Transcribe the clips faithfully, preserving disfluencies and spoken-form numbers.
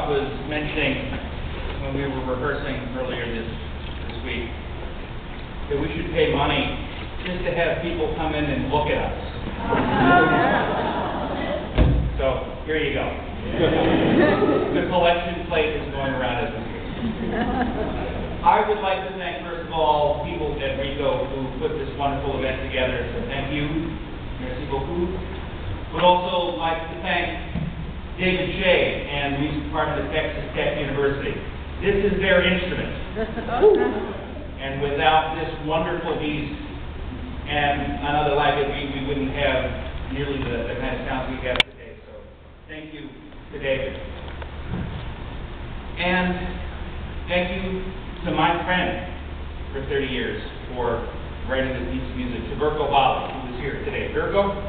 Scott was mentioning when we were rehearsing earlier this, this week that we should pay money just to have people come in and look at us. So, here you go. The collection plate is going around as we speak. I would like to thank, first of all, people at RICO who put this wonderful event together, so thank you. Merci beaucoup. Would also like to thank David Shea and music department of Texas Tech University. This is their instrument. And without this wonderful piece and another like it, we, we wouldn't have nearly the, the kind of sound we have today. So thank you to David. And thank you to my friend for thirty years for writing this piece of music, to Virgo Bali, who is here today. Virgo?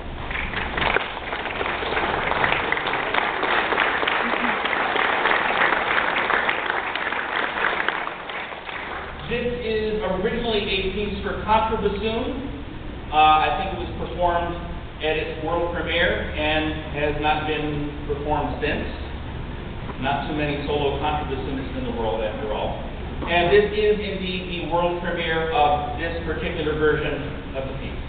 This is originally a piece for contrabassoon. Uh, I think it was performed at its world premiere and has not been performed since. Not too many solo contrabassunists in the world, after all. And this is indeed the world premiere of this particular version of the piece.